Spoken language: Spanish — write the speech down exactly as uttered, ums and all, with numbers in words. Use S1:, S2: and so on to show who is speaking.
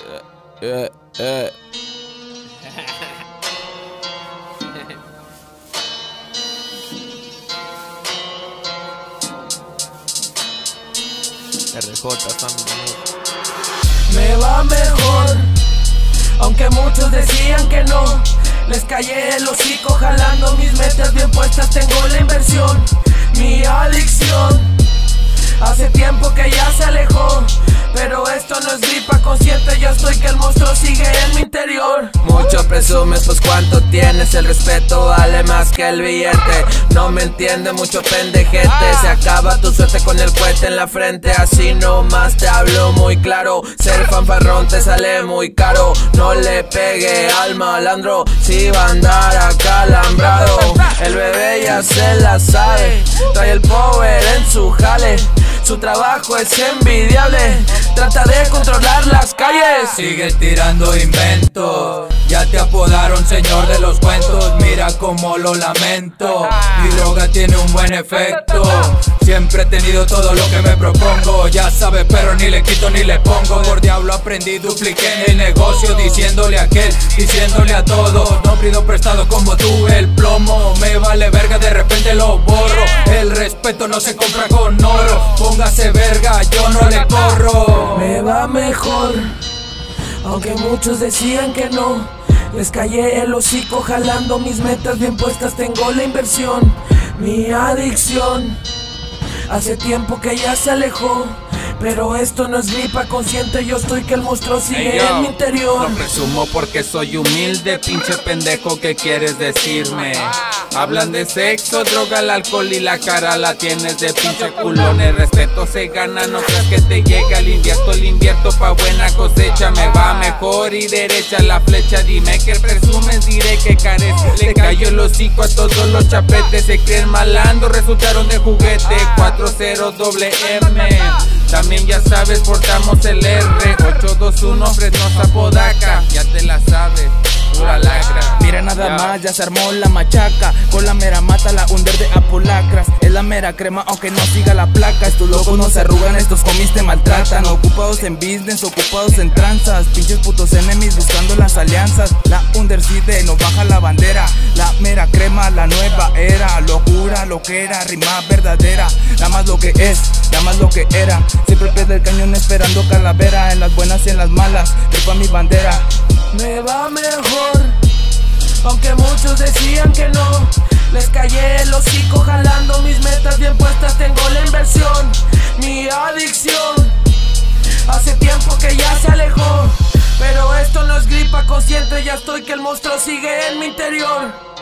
S1: Eh, eh. R J, family.
S2: Me va mejor, aunque muchos decían que no. Les callé el hocico jalando mis metas bien puestas. Tengo la inversión, mi adicción. Hace tiempo que ya se alejó, pero esto no es gripa consciente. Yo estoy que el monstruo sigue en mi interior.
S1: Mucho presumes, pues cuánto tienes. El respeto vale más que el billete. No me entiende mucho pendejete. Se acaba tu suerte con el cohete en la frente. Así nomás te hablo muy claro. Ser fanfarrón te sale muy caro. No le pegue al malandro, si va a andar acalambrado. El bebé ya se la sabe, trae el power en su jale. Su trabajo es envidiable, trata de controlar las calles.
S3: Sigue tirando inventos, ya te apodaron señor de los cuentos. Mira cómo lo lamento, mi droga tiene un buen efecto. Siempre he tenido todo lo que me propongo. Ya sabes, pero ni le quito ni le pongo. Por diablo aprendí, dupliqué en el negocio. Diciéndole a aquel, diciéndole a todos. No pido prestado como tú el plomo. Me vale verga, de repente lo borro. El respeto no se compra con oro. Póngase verga, yo no le corro.
S2: Me va mejor, aunque muchos decían que no. Les callé el hocico jalando mis metas bien puestas. Tengo la inversión, mi adicción. Hace tiempo que ya se alejó, pero esto no es gripa consciente. Yo estoy que el monstruo sigue
S1: Hey, yo,
S2: en mi interior.
S1: lo presumo porque soy humilde, pinche pendejo, ¿qué quieres decirme? Hablan de sexo, droga, el alcohol y la cara la tienes de pinche culón. El respeto se gana, no creas que te llega. El invierto, el invierto pa' buena cosecha. Me va mejor y derecha la flecha. Dime que presumes, diré que careces. Le cayó el hocico a todos los chapetes. Se creen malandros, resultaron de juguete. Cuatro cero doble M. También ya sabes, portamos el R. Ocho dos uno, Fresno Zapodaca. Ya te la sabes, pura lacra.
S4: Mira nada
S1: Ya.
S4: más, ya se armó la machaca. Con la mera mata, la under de Apolacras. Es la mera crema, aunque no siga la placa. Estos locos no se arrugan, estos comis te maltratan. Ocupados en business, ocupados en tranzas. Pinches putos enemies buscando las alianzas. La undercide, no baja la bandera. La mera crema, la nueva era. Locura, lo que era, rima verdadera. Nada más lo que es, nada más lo que era. Siempre pierde el cañón esperando calavera. En las buenas y en las malas, trepa mi bandera.
S2: Me va mejor, aunque muchos decían que no. Les callé el hocico jalando mis metas bien puestas. Tengo la inversión, mi adicción. Hace tiempo que ya se alejó, pero esto no es gripa consciente. Ya estoy que el monstruo sigue en mi interior.